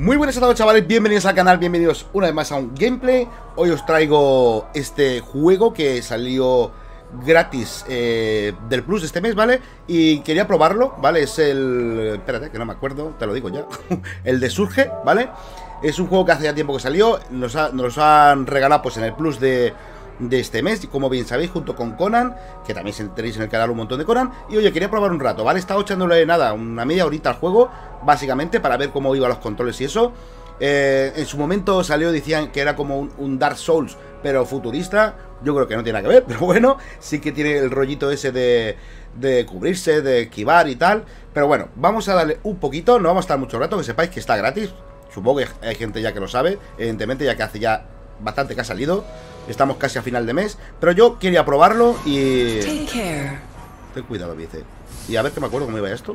Muy buenas a todos, chavales, bienvenidos al canal, bienvenidos una vez más a un gameplay. Hoy os traigo este juego que salió gratis del Plus de este mes, ¿vale? Y quería probarlo, ¿vale? Es el... espérate, que no me acuerdo, te lo digo ya. El de Surge, ¿vale? Es un juego que hace ya tiempo que salió, nos han regalado pues en el Plus de este mes, como bien sabéis, junto con Conan, que también tenéis en el canal un montón de Conan. Y oye, quería probar un rato, ¿vale? He estado echándole nada, una media horita al juego, básicamente, para ver cómo iban los controles y eso. En su momento salió, decían que era como un Dark Souls, pero futurista. Yo creo que no tiene nada que ver, pero bueno, sí que tiene el rollito ese de cubrirse, de esquivar y tal. Pero bueno, vamos a darle un poquito, no vamos a estar mucho rato, que sepáis que está gratis. Supongo que hay gente ya que lo sabe, evidentemente, ya que hace ya bastante que ha salido. Estamos casi a final de mes, pero yo quería probarlo y... ten cuidado, dice. Y a ver que me acuerdo cómo iba esto.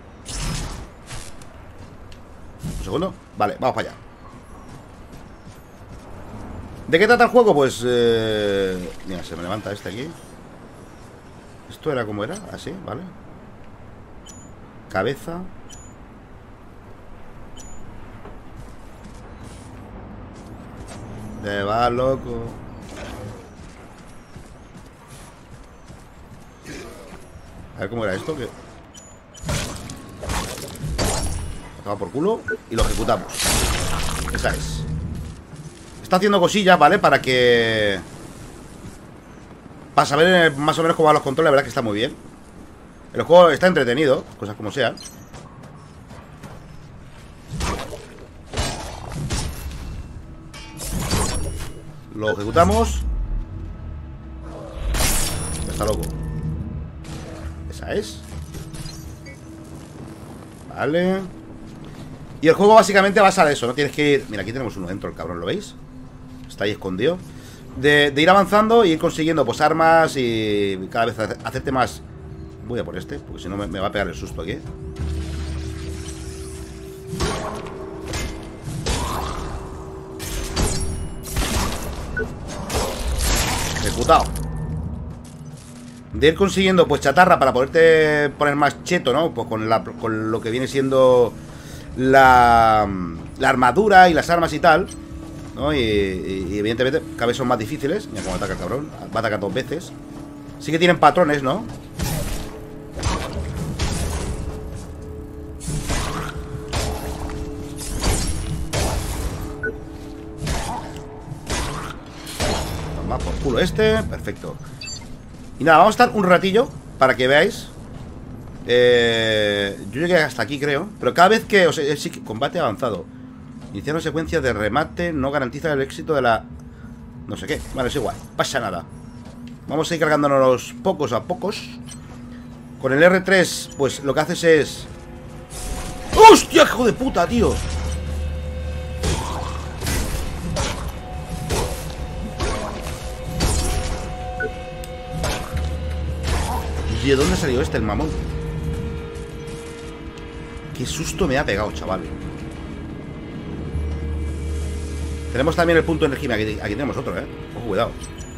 Un segundo. Vale, vamos para allá. ¿De qué trata el juego? Pues... mira, se me levanta este aquí. ¿Esto era como era? Así, vale. Cabeza. Te va, loco. A ver cómo era esto, que... toma por culo y lo ejecutamos. Esa es. Está haciendo cosillas, ¿vale? Para que... para saber más o menos cómo van los controles. La verdad que está muy bien. El juego está entretenido, cosas como sean. Lo ejecutamos. Está loco. Esa es. Vale. Y el juego básicamente basa de eso. No tienes que ir... mira, aquí tenemos uno dentro, el cabrón, ¿lo veis? Está ahí escondido. De ir avanzando y ir consiguiendo pues armas y cada vez hacerte más... voy a por este, porque si no me va a pegar el susto aquí. Ejecutado. De ir consiguiendo pues chatarra para poderte poner más cheto, ¿no? Pues con lo que viene siendo la armadura y las armas y tal, ¿no? Y evidentemente cada vez son más difíciles. Mira cómo ataca el cabrón. Va a atacar dos veces. Sí que tienen patrones, ¿no? Toma por culo este. Perfecto. Y nada, vamos a estar un ratillo para que veáis. Yo llegué hasta aquí, creo. Pero cada vez que... o sea, sí, combate avanzado. Iniciar una secuencia de remate no garantiza el éxito de la... no sé qué. Vale, es igual, pasa nada. Vamos a ir cargándonos pocos a pocos. Con el R3, pues lo que haces es... ¡hostia, hijo de puta, tío! ¿Y de dónde salió este, el mamón? Qué susto me ha pegado, chaval. Tenemos también el punto de energía. Aquí tenemos otro, ojo, cuidado.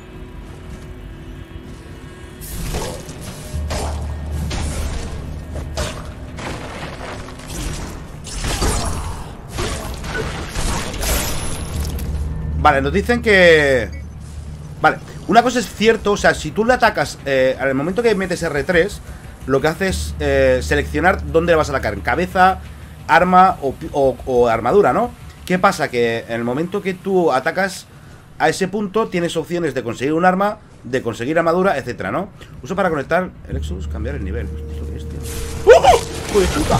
Vale, nos dicen que... vale, una cosa es cierto. O sea, si tú le atacas al momento que metes R3, lo que hace es seleccionar dónde le vas a atacar. En cabeza, arma o armadura, ¿no? ¿Qué pasa? Que en el momento que tú atacas a ese punto, tienes opciones de conseguir un arma, de conseguir armadura, etcétera, ¿no? Uso para conectar el Exodus, cambiar el nivel. ¿Esto qué es, tío? ¡Oh! ¡Hijo de puta!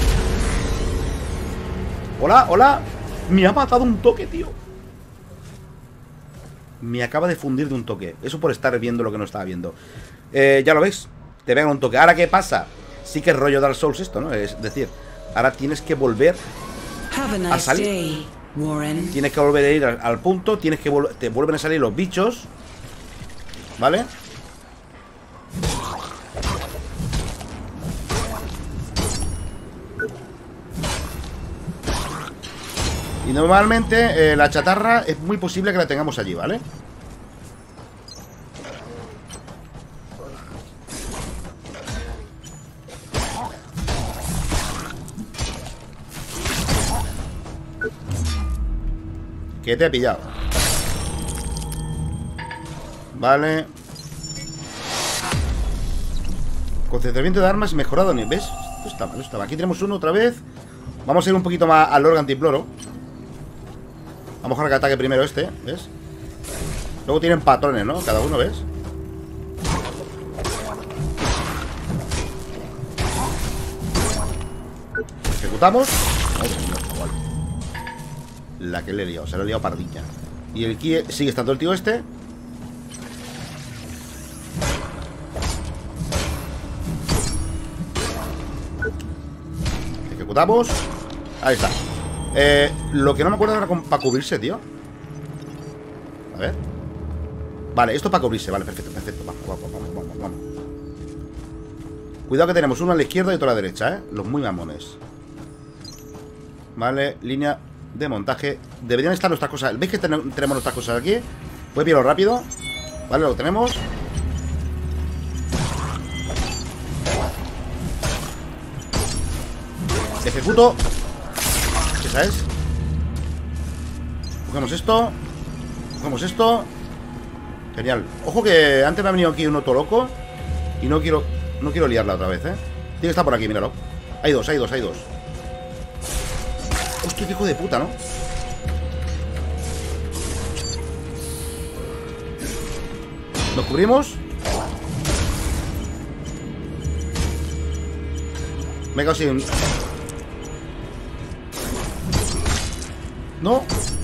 Hola, hola. Me ha matado un toque, tío. Me acaba de fundir de un toque. Eso por estar viendo lo que no estaba viendo. Ya lo veis. Te pegan un toque. Ahora, ¿qué pasa? Sí que es rollo Dark Souls esto, ¿no? Es decir, ahora tienes que volver a salir. Tienes que volver a ir al punto. Tienes que te vuelven a salir los bichos, ¿vale? Y normalmente la chatarra es muy posible que la tengamos allí, ¿vale? Que te he pillado. Vale. Concentramiento de armas mejorado. ¿Ves? Esto está mal, esto está mal. Aquí tenemos uno otra vez. Vamos a ir un poquito más al Lord Antiploro. Vamos a dejar que ataque primero este, ¿ves? Luego tienen patrones, ¿no? Cada uno, ¿ves? Ejecutamos. La que le he liado, se le ha liado pardilla. Y el Kie sigue estando el tío este. Ejecutamos. Ahí está. Lo que no me acuerdo era para cubrirse, tío. A ver. Vale, esto para cubrirse, vale, perfecto, perfecto. Vamos. Cuidado que tenemos uno a la izquierda y otro a la derecha, los muy mamones. Vale, línea de montaje. Deberían estar nuestras cosas. ¿Veis que tenemos nuestras cosas aquí? Voy a pillarlo rápido. Vale, lo tenemos. Ejecuto. Esa es. Cogemos esto. Cogemos esto. Genial. Ojo que antes me ha venido aquí un otro loco. Y no quiero liarla otra vez, Tiene que estar por aquí, míralo. Hay dos. Hostia, qué hijo de puta, ¿no? Nos cubrimos. Me he quedado sin... No.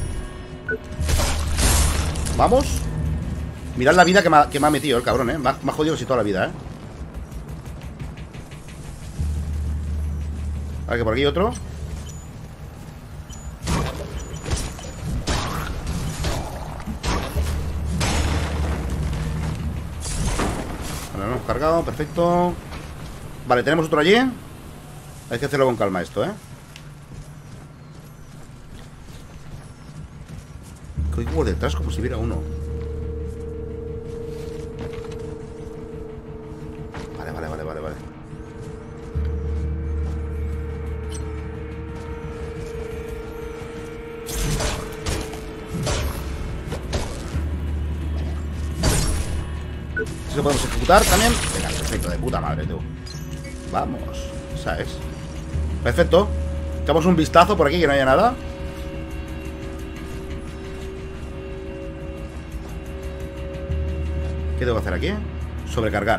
Vamos. Mirad la vida que me ha metido el cabrón, Me ha jodido casi toda la vida, Vale, que por aquí hay otro. Vale, lo hemos cargado, perfecto. Vale, tenemos otro allí. Hay que hacerlo con calma esto, Que oigo por detrás como si hubiera uno. Vale. ¿Eso lo podemos ejecutar también? Venga, perfecto, de puta madre, tú. Vamos, esa es. Perfecto. Echamos un vistazo por aquí que no haya nada. ¿Qué tengo que hacer aquí? Sobrecargar.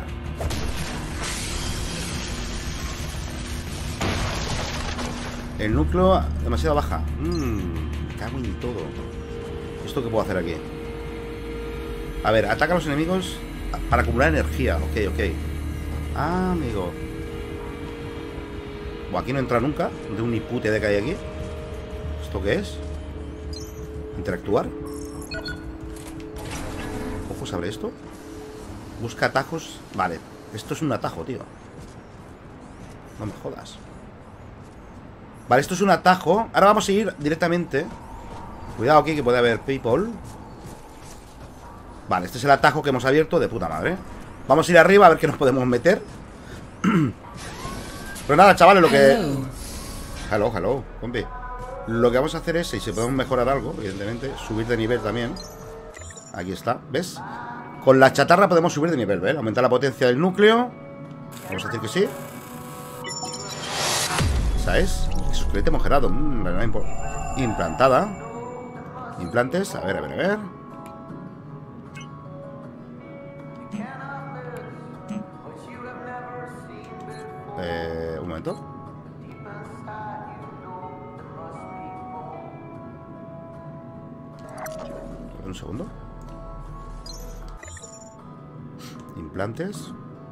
El núcleo demasiado baja. Me cago en todo. ¿Esto qué puedo hacer aquí? A ver, ataca a los enemigos para acumular energía. Ok. Ah, amigo. Aquí no entra nunca. No tengo ni puta idea que hay aquí. ¿Esto qué es? Interactuar. Ojo, ¿sabré esto? Busca atajos. Vale, esto es un atajo, tío. No me jodas. Vale, esto es un atajo. Ahora vamos a ir directamente. Cuidado aquí que puede haber people. Vale, este es el atajo que hemos abierto. De puta madre. Vamos a ir arriba a ver qué nos podemos meter. Pero nada, chavales, lo que... Hello, compi. Lo que vamos a hacer es, si podemos mejorar algo, evidentemente, subir de nivel también. Aquí está, ¿ves? Con la chatarra podemos subir de nivel, ¿ves? Aumentar la potencia del núcleo. Vamos a decir que sí. Esa es. Esqueleto mojerado. Implantada. Implantes. A ver. Un momento. Un segundo. Implantes.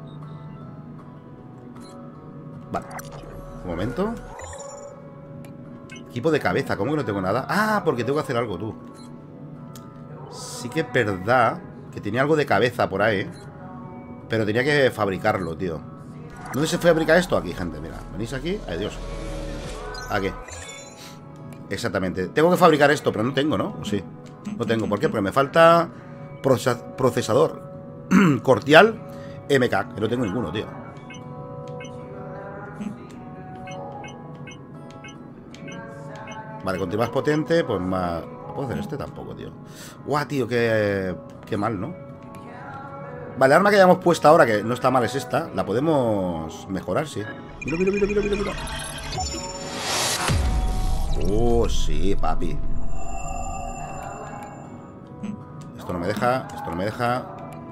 Vale. Un momento. Equipo de cabeza. ¿Cómo que no tengo nada? Ah, porque tengo que hacer algo, tú. Sí que es verdad que tenía algo de cabeza por ahí, pero tenía que fabricarlo, tío. ¿Dónde se fabrica esto? Aquí, gente, mira. Venís aquí. Adiós. Aquí. Exactamente. Tengo que fabricar esto, pero no tengo, ¿no? ¿O sí? No tengo. ¿Por qué? Porque me falta procesador Cortial MK. Que no tengo ninguno, tío. Vale, cuanto más potente, pues más ¿Puedo hacer este? Tampoco, tío. Guau, tío, qué mal, ¿no? Vale, el arma que hayamos puesto ahora, que no está mal, es esta. La podemos mejorar, sí. Mira, mira, mira, mira, mira, mira. Oh, sí, papi. Esto no me deja, esto no me deja.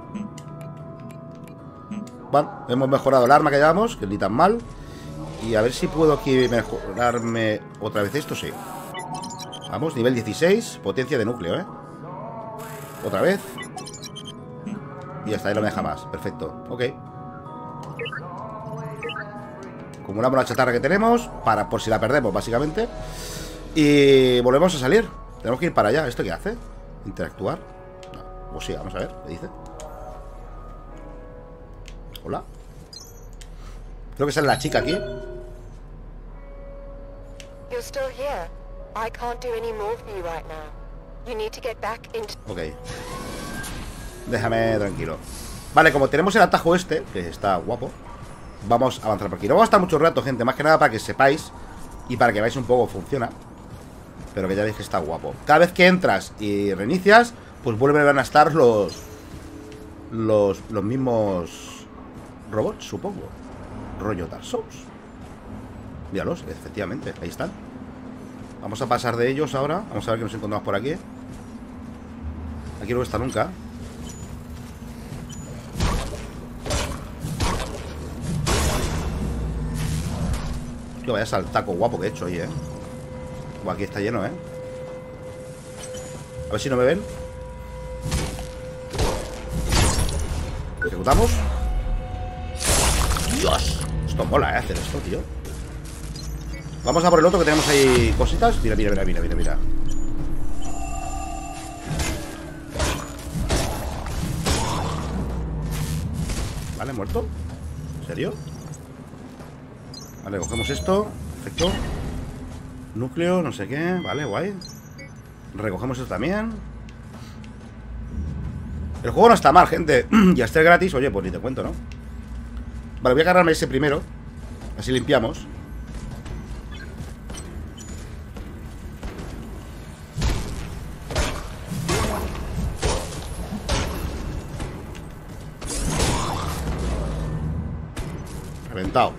Bueno, hemos mejorado el arma que llevamos, que ni tan mal. Y a ver si puedo aquí mejorarme otra vez esto, sí. Vamos, nivel 16, potencia de núcleo, ¿eh? Otra vez. Y hasta ahí no me deja más, perfecto, ok. Acumulamos la chatarra que tenemos por si la perdemos, básicamente. Y volvemos a salir. Tenemos que ir para allá. ¿Esto qué hace? ¿Interactuar? No. O sí, vamos a ver, ¿qué dice? Hola. Creo que sale la chica aquí. Ok. Déjame tranquilo. Vale, como tenemos el atajo este, que está guapo, vamos a avanzar por aquí. No vamos a estar mucho rato, gente. Más que nada para que sepáis y para que veáis un poco cómo funciona. Pero que ya veis que está guapo. Cada vez que entras y reinicias, pues vuelven a estar los mismos robots, supongo. Rollo Dark Souls. Míralos, efectivamente, ahí están. Vamos a pasar de ellos ahora. Vamos a ver qué nos encontramos por aquí. Aquí no está nunca. Tío, vaya saltaco guapo que he hecho ahí, Aquí está lleno, A ver si no me ven. Ejecutamos. Dios, esto mola, hacer esto, tío. Vamos a por el otro que tenemos ahí cositas. Mira, mira, mira, mira, mira, mira. Vale, muerto. ¿En serio? Vale, cogemos esto. Perfecto. Núcleo, no sé qué. Vale, guay. Recogemos esto también. El juego no está mal, gente. Ya está gratis, oye, pues ni te cuento, ¿no? Vale, voy a agarrarme ese primero. Así limpiamos. Reventado.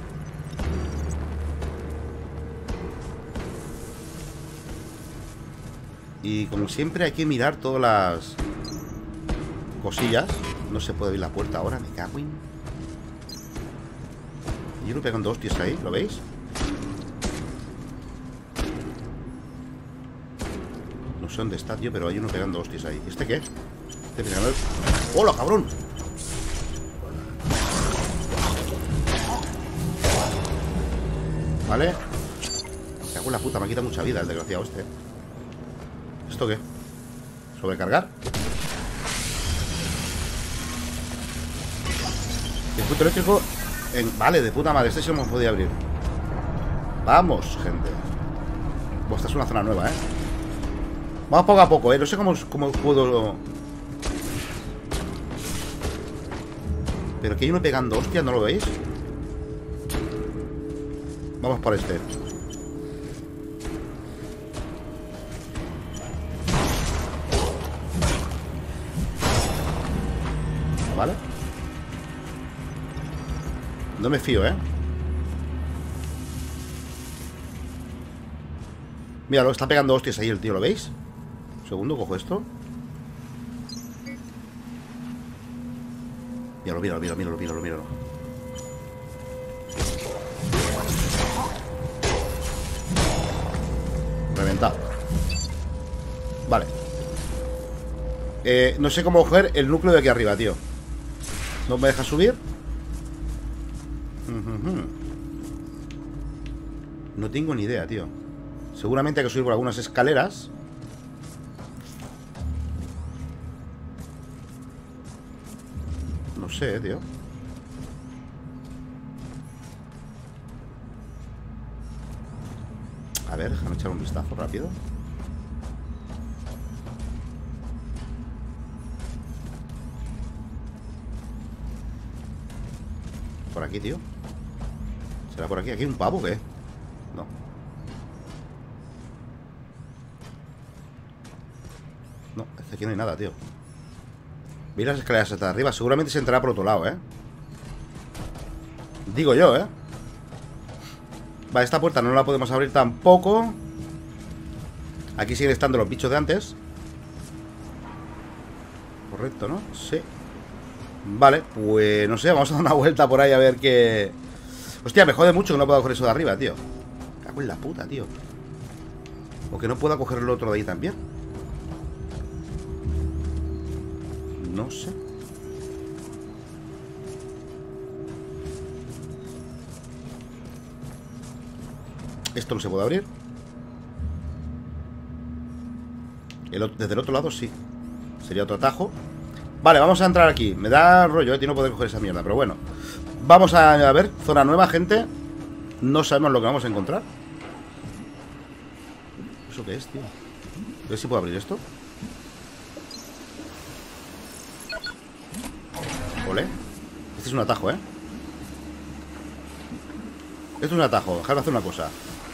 Y como siempre hay que mirar todas las cosillas. No se puede abrir la puerta ahora, me cago en... Yo no pegando hostias ahí, ¿lo veis? No sé dónde está, tío, pero hay uno pegando hostias ahí. ¿Este qué? Este pegando... ¡Hola, cabrón! Vale. Me cago en la puta, me ha quitado mucha vida el desgraciado este. ¿Esto qué? ¿Sobrecargar? Circuito eléctrico Vale, de puta madre, este sí lo hemos podido abrir. Vamos, gente. Pues esta es una zona nueva, Vamos poco a poco, no sé cómo puedo... Pero que hay uno pegando hostias, ¿no lo veis? Vamos por este. Vale. No me fío, Mira, lo está pegando hostias ahí el tío, ¿lo veis? Un segundo, cojo esto. Míralo, míralo, míralo, míralo, míralo. Reventado. Vale. No sé cómo coger el núcleo de aquí arriba, tío. ¿No me deja subir? No tengo ni idea, tío. Seguramente hay que subir por algunas escaleras. No sé, tío. A ver, déjame echar un vistazo rápido. Por aquí, tío. ¿Será por aquí? ¿Aquí hay un pavo o qué? No. No, es que aquí no hay nada, tío. Vi las escaleras hasta arriba. Seguramente se entrará por otro lado, ¿eh? Digo yo, ¿eh? Vale, esta puerta no la podemos abrir tampoco. Aquí siguen estando los bichos de antes. Correcto, ¿no? Sí. Vale, pues no sé, vamos a dar una vuelta por ahí a ver qué... Hostia, me jode mucho que no pueda coger eso de arriba, tío. Me cago en la puta, tío. O que no pueda coger el otro de ahí también. No sé. Esto no se puede abrir. Desde el otro lado sí. Sería otro atajo. Vale, vamos a entrar aquí. Me da rollo, tío, no poder coger esa mierda. Pero bueno. Vamos a ver. Zona nueva, gente. No sabemos lo que vamos a encontrar. ¿Eso qué es, tío? A ver si puedo abrir esto. Ole. Este es un atajo, ¿eh? Esto es un atajo. Dejadme hacer una cosa.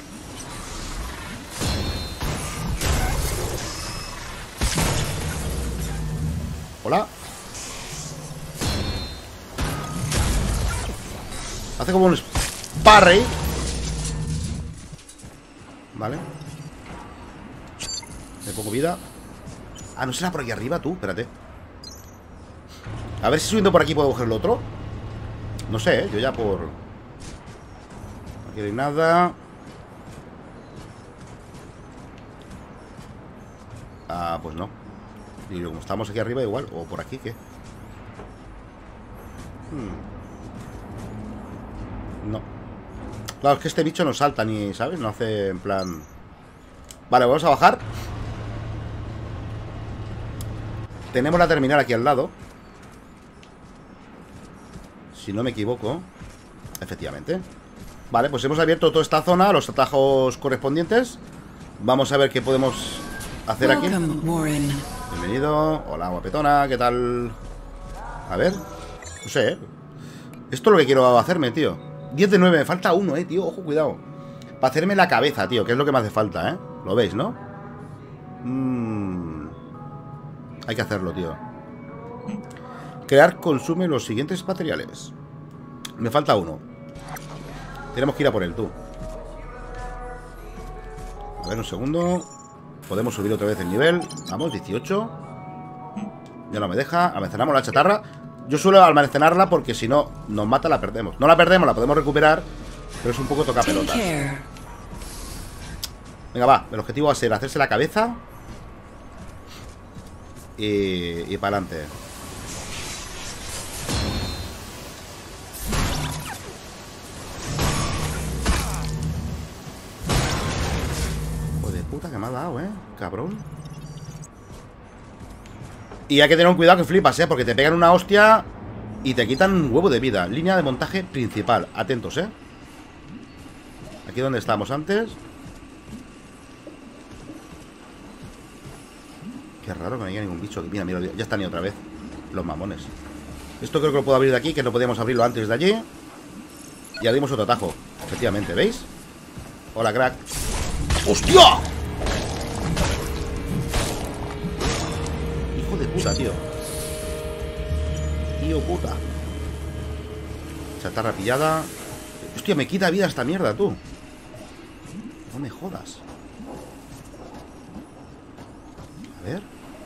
Hola. Hace como un parry. Vale. De poco vida. Ah, ¿no será por aquí arriba tú? Espérate. A ver si subiendo por aquí puedo coger el otro. No sé, yo ya por... Aquí no hay nada. Ah, pues no. Y como estamos aquí arriba igual. O por aquí, ¿qué? No. Claro, es que este bicho no salta ni, ¿sabes? No hace en plan... Vale, vamos a bajar. Tenemos la terminal aquí al lado. Si no me equivoco. Efectivamente. Vale, pues hemos abierto toda esta zona, los atajos correspondientes. Vamos a ver qué podemos hacer aquí. Bienvenido. Hola, guapetona, ¿qué tal? A ver. No sé, ¿eh? Esto es lo que quiero hacerme, tío. 10 de 9, me falta uno, tío. Ojo, cuidado. Para hacerme la cabeza, tío, que es lo que me hace falta, ¿eh? Lo veis, ¿no? Hay que hacerlo, tío. Crear consume los siguientes materiales. Me falta uno. Tenemos que ir a por él, tú. A ver, un segundo. Podemos subir otra vez el nivel. Vamos, 18. Ya no me deja. Almacenamos la chatarra. Yo suelo almacenarla porque si no nos mata, la perdemos. No la perdemos, la podemos recuperar, pero es un poco toca pelotas. Venga, va. El objetivo va a ser hacerse la cabeza. Y para adelante. Joder, puta que me ha dado, cabrón. Y hay que tener un cuidado que flipas, porque te pegan una hostia y te quitan un huevo de vida. Línea de montaje principal. Atentos, Aquí donde estábamos antes. Qué raro que no haya ningún bicho. Mira, mira, ya están ahí otra vez. Los mamones. Esto creo que lo puedo abrir de aquí, que no podíamos abrirlo antes de allí. Y abrimos otro atajo. Efectivamente, ¿veis? Hola, crack. ¡Hostia! Hijo de puta, tío. Tío puta. Chatarra pillada. Hostia, me quita vida esta mierda, tú. No me jodas. A ver.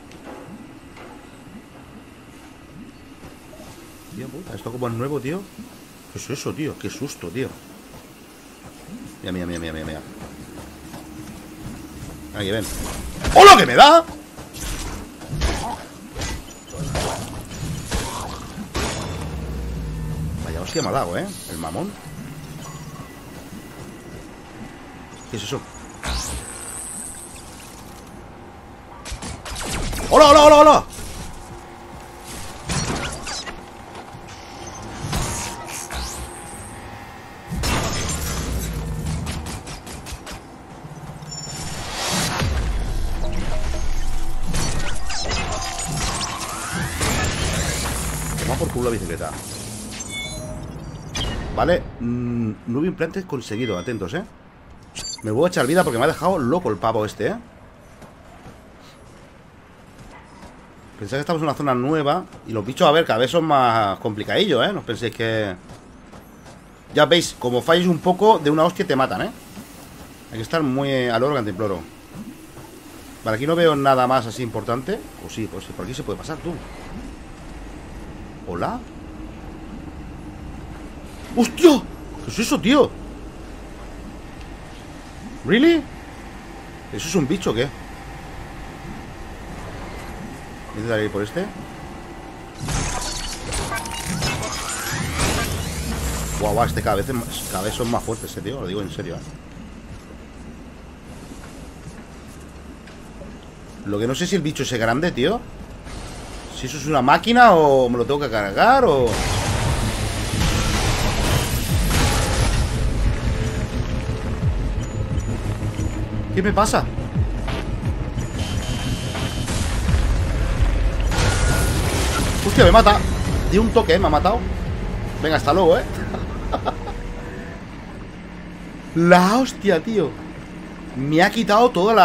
Tío puta, esto como es nuevo, tío. ¿Qué es eso, tío? Qué susto, tío. Mira, mira, mira, mira, mira, mira. Aquí ven. ¡Hola, que me da! Vaya hostia me ha dado, el mamón. ¿Qué es eso? ¡Hola, hola, hola, hola! Toma por culo la bicicleta. Vale, nuevo implante conseguido, atentos, Me voy a echar vida porque me ha dejado loco el pavo este, Pensáis que estamos en una zona nueva. Y los bichos, a ver, cada vez son más complicadillos, ¿eh? No os penséis que... Ya veis, como falles un poco, de una hostia te matan, ¿eh? Hay que estar muy al oro cantimploro. Vale, aquí no veo nada más así importante. O sí, pues por aquí se puede pasar, tú. ¿Hola? ¡Hostia! ¿Qué es eso, tío? ¿Really? ¿Eso es un bicho o qué? Voy a intentar ir por este. Guau, este cada vez son más fuertes, tío. Lo digo en serio, Lo que no sé si el bicho es grande, tío. Si eso es una máquina o me lo tengo que cargar o... ¿Qué me pasa? Hostia, me mata. Di un toque, me ha matado. Venga, hasta luego, La hostia, tío. Me ha quitado toda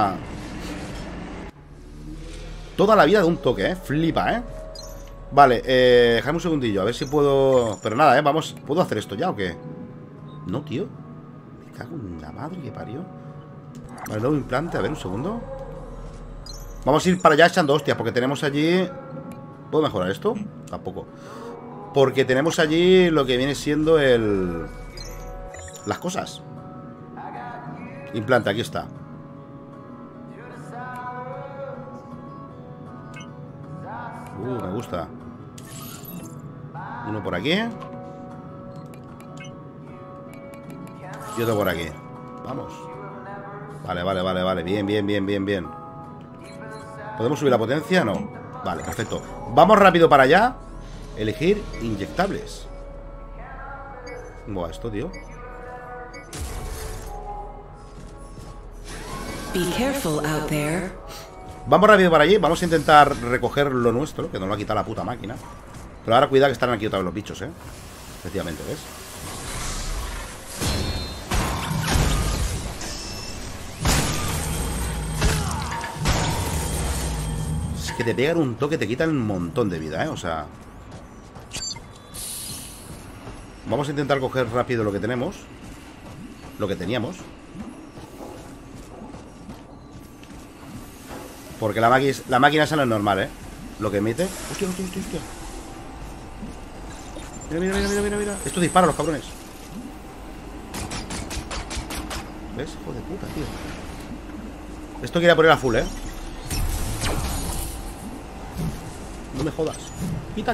la vida de un toque, Flipa, Vale, déjame un segundillo. A ver si puedo... Pero nada, vamos. ¿Puedo hacer esto ya o qué? No, tío. Me cago en la madre que parió. Vale, nuevo implante. A ver, un segundo. Vamos a ir para allá echando hostias, porque tenemos allí... ¿Puedo mejorar esto? Tampoco. Porque tenemos allí lo que viene siendo las cosas. Implante, aquí está. Me gusta. Uno por aquí. Y otro por aquí. Vamos. Vale. Bien. ¿Podemos subir la potencia? No. Vale, perfecto. Vamos rápido para allá. Elegir inyectables. Buah, esto, tío. Be careful out there. Vamos rápido para allí. Vamos a intentar recoger lo nuestro, que nos lo ha quitado la puta máquina. Pero ahora cuidado que están aquí otra vez los bichos, Efectivamente, ¿ves? Es que te pegan un toque, te quitan un montón de vida, O sea... Vamos a intentar coger rápido lo que tenemos. Lo que teníamos. Porque la máquina esa no es normal, Lo que emite... ¡Hostia! Mira. Esto dispara a los cabrones. ¿Ves? Hijo de puta, tío. Esto quería poner a full, No me jodas. ¡Quita!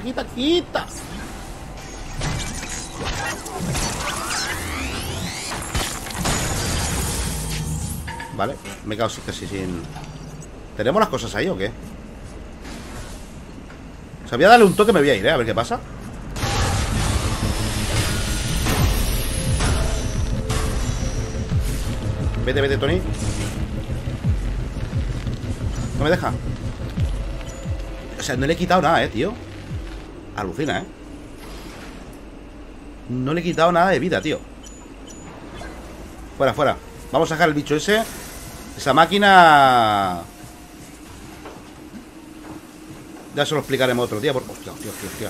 Vale, me he quedado casi sin... ¿Tenemos las cosas ahí o qué? O sea, voy a darle un toque, me voy a ir, a ver qué pasa. Vete, Tony. No me deja. O sea, no le he quitado nada, tío. Alucina, No le he quitado nada de vida, tío. Fuera. Vamos a dejar el bicho ese. Esa máquina... Ya se lo explicaremos otro día. Hostia.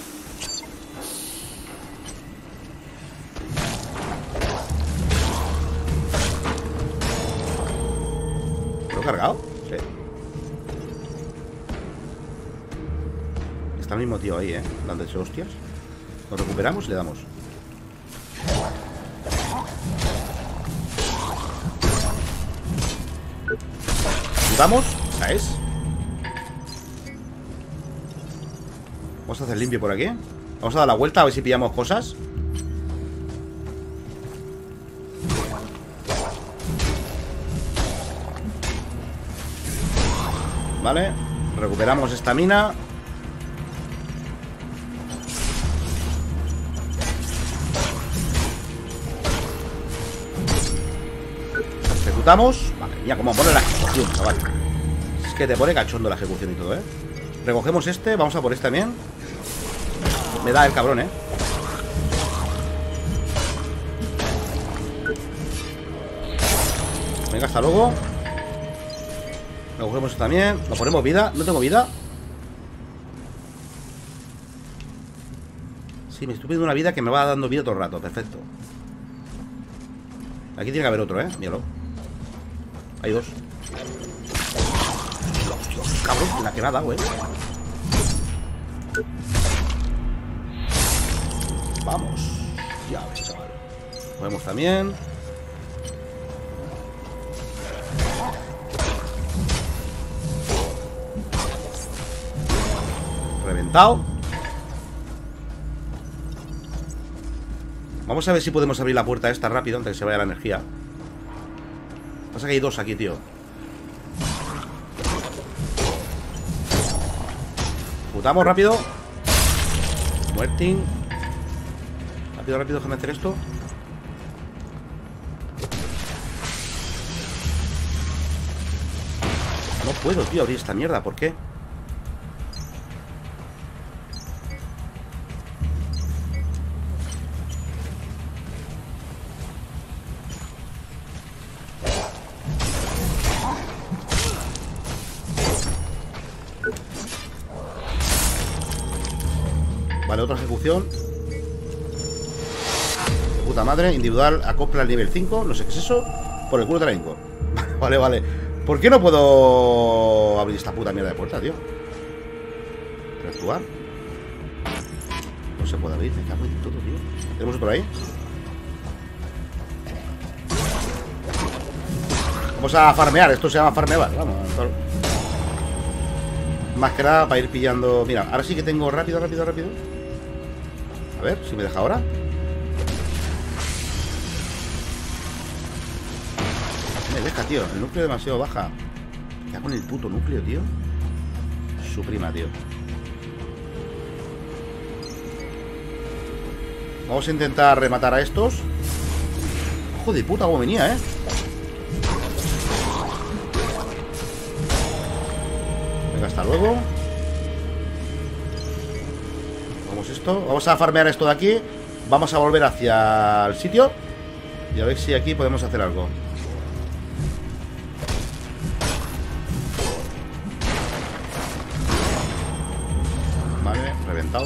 ¿Lo he cargado? Sí. Está el mismo tío ahí, dando hecho hostias. Lo recuperamos y le damos. Y vamos. Esa es. Vamos a hacer limpio por aquí. Vamos a dar la vuelta a ver si pillamos cosas. Vale. Recuperamos esta mina. Ejecutamos. Vale, ya como pone la ejecución, chaval. Es que te pone cachondo la ejecución y todo, Recogemos este, vamos a por este también. Me da el cabrón, Venga, hasta luego. Recogemos este también. Nos ponemos vida, no tengo vida. Sí, me estoy pidiendo una vida que me va dando vida todo el rato. Perfecto. Aquí tiene que haber otro, míralo. Hay dos. Dios, cabrón, la que me ha dado, Vamos. Ya ves, chaval. Podemos también. Reventado. Vamos a ver si podemos abrir la puerta esta rápido antes de que se vaya la energía. Pasa que hay dos aquí, tío. Putamos rápido. Muerting. Rápido, rápido, déjame hacer esto. No puedo, tío, abrir esta mierda. ¿Por qué? Vale, otra ejecución. De puta madre, individual, acopla al nivel 5. No sé qué es eso. Por el culo te la hinco. Vale, vale. ¿Por qué no puedo abrir esta puta mierda de puerta, tío? Reactuar. No se puede abrir, me cago en todo, tío. ¿Tenemos otro ahí? Vamos a farmear, esto se llama farmear. Vamos, más que nada para ir pillando. Mira, ahora sí que tengo rápido, rápido, rápido. A ver, si me deja ahora. Me deja, tío. El núcleo demasiado baja. ¿Qué hago en el puto núcleo, tío? Su prima, tío. Vamos a intentar rematar a estos. Ojo de puta, cómo venía, Venga, hasta luego. Vamos esto. Vamos a farmear esto de aquí. Vamos a volver hacia el sitio. Y a ver si aquí podemos hacer algo. Vale, reventado.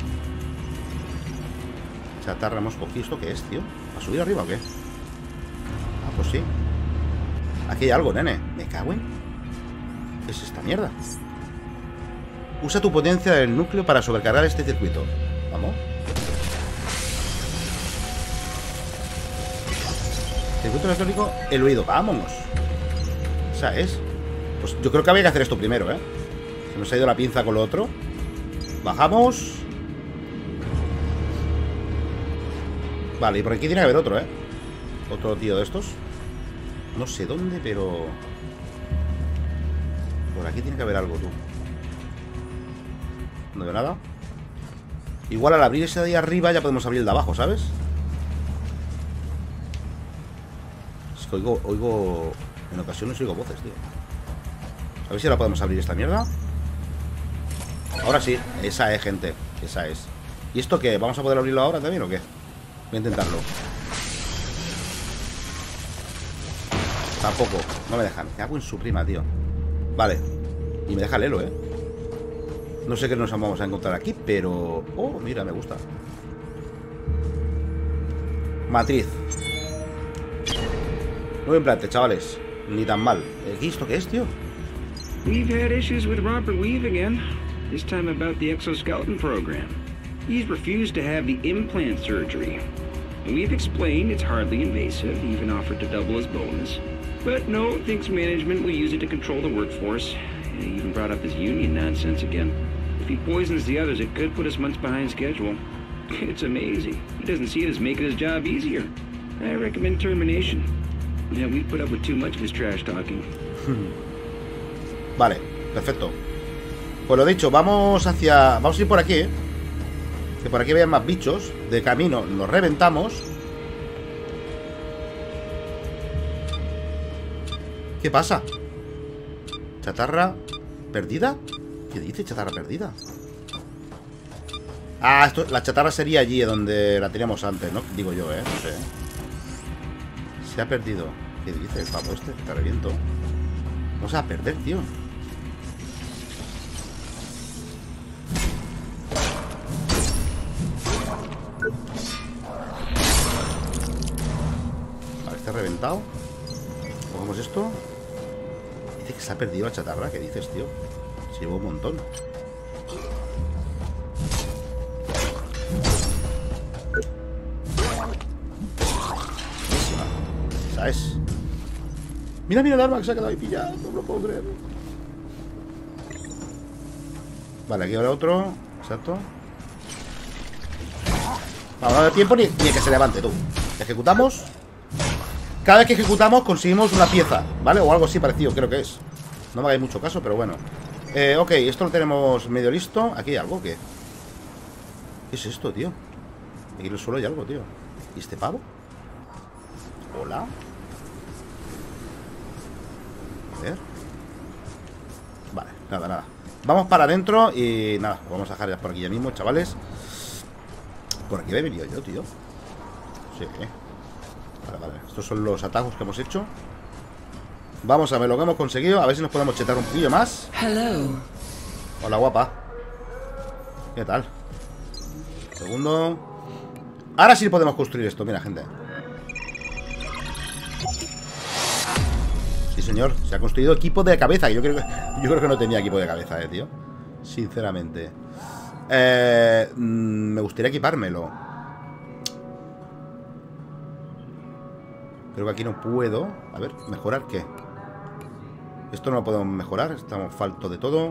Chatarra hemos cogido. ¿Esto qué es, tío? ¿A subir arriba o qué? Ah, pues sí. Aquí hay algo, nene. Me cago en... ¿Qué es esta mierda? Usa tu potencia del núcleo para sobrecargar este circuito. Vamos. Circuito electrónico eluido. Vámonos. Esa es. Pues yo creo que había que hacer esto primero, Se nos ha ido la pinza con lo otro. Bajamos. Vale, y por aquí tiene que haber otro, Otro tío de estos. No sé dónde, pero... Por aquí tiene que haber algo, tú. No veo nada. Igual al abrir ese de ahí arriba ya podemos abrir el de abajo, ¿sabes? Es que oigo... En ocasiones oigo voces, tío. A ver si ahora podemos abrir esta mierda. Ahora sí, esa es, gente. Esa es. ¿Y esto qué? ¿Vamos a poder abrirlo ahora también o qué? Voy a intentarlo. Tampoco, no me dejan. Me cago en su prima, tío. Vale. Y me deja el elo, No sé qué nos vamos a encontrar aquí, pero... Oh, mira, me gusta. Matriz. Muy en plante, chavales. Ni tan mal. ¿Esto qué es, tío? We've had issues with Robert Weave again. This time about the exoskeleton program. He's refused to have the implant surgery. We've explained it's hardly invasive, even offered to double his bonus. But no, thinks management will use it to control the workforce. He even brought up his union nonsense again. If he poisons the others, it could put us months behind schedule. It's amazing. He doesn't see it as making his job easier. I recommend termination. Yeah, we put up with too much of his trash talking. Vale, perfecto. Pues lo dicho, vamos hacia... Vamos a ir por aquí, Que por aquí vean más bichos. De camino nos reventamos. ¿Qué pasa? ¿Chatarra perdida? ¿Qué dice chatarra perdida? Ah, esto, la chatarra sería allí donde la teníamos antes, ¿no? Digo yo, no sé. Se ha perdido. ¿Qué dice el pavo este? Te reviento. Vamos a perder, tío. reventado. Cogemos esto. Dice que se ha perdido la chatarra. ¿Qué dices, tío? Se llevó un montón. ¿Sabes? Mira, mira el arma que se ha quedado ahí pillado. No lo puedo creer. Vale, aquí habrá otro. Exacto. Vamos, no da tiempo ni que se levante, tú. Ejecutamos. Cada vez que ejecutamos conseguimos una pieza, ¿vale? O algo así parecido, creo que es. No me hagáis mucho caso, pero bueno. Ok, esto lo tenemos medio listo. Aquí hay algo, ¿qué? ¿Qué es esto, tío? Aquí en el suelo hay algo, tío. ¿Y este pavo? Hola. A ver. Vale, nada, nada. Vamos para adentro y nada, vamos a dejar ya por aquí ya mismo, chavales. Por aquí he venido yo, tío. Sí. Vale, vale. Estos son los atajos que hemos hecho. Vamos a ver lo que hemos conseguido. A ver si nos podemos chetar un poquillo más. Hello. Hola, guapa. ¿Qué tal? Segundo. Ahora sí podemos construir esto, mira, gente. Sí, señor. Se ha construido equipo de cabeza. Yo creo que no tenía equipo de cabeza, tío. Sinceramente. Me gustaría equipármelo. Creo que aquí no puedo. A ver, ¿mejorar qué? Esto no lo podemos mejorar. Estamos falto de todo.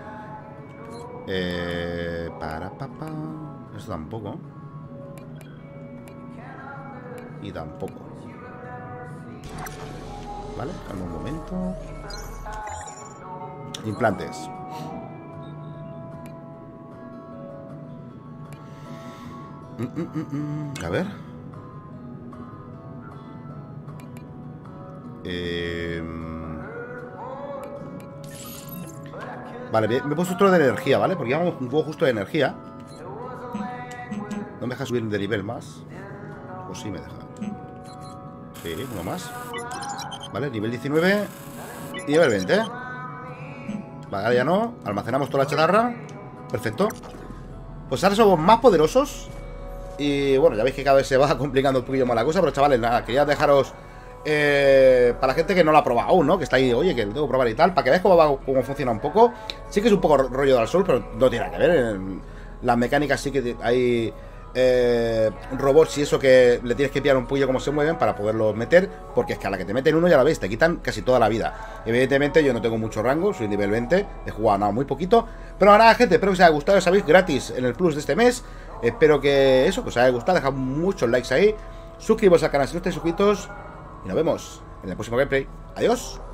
Esto tampoco. Y tampoco. Vale, calma un momento. Implantes. A ver. Vale, me he puesto otro de energía, ¿vale? Porque llevamos un poco justo de energía. ¿No me deja subir de nivel más? Pues sí me deja. Sí, uno más. Vale, nivel 19 y nivel 20. Vale, ahora ya no. Almacenamos toda la chatarra. Perfecto. Pues ahora somos más poderosos. Y bueno, ya veis que cada vez se va complicando un poquillo más la cosa. Pero chavales, nada, quería dejaros para la gente que no la ha probado aún, ¿no? Que está ahí, oye, que lo tengo que probar y tal. Para que veáis cómo funciona un poco. Sí que es un poco rollo Dark Souls, pero no tiene nada que ver. En las mecánicas sí que hay robots y eso que le tienes que pillar un poquillo cómo se mueven para poderlos meter. Porque es que a la que te meten uno ya la ves, te quitan casi toda la vida. Evidentemente yo no tengo mucho rango, soy nivel 20. He jugado nada, muy poquito. Pero nada, gente, espero que os haya gustado. Ya sabéis, gratis en el Plus de este mes. Espero que eso, que os haya gustado. Dejad muchos likes ahí. Suscribiros al canal si no estáis suscritos. Y nos vemos en el próximo gameplay. Adiós.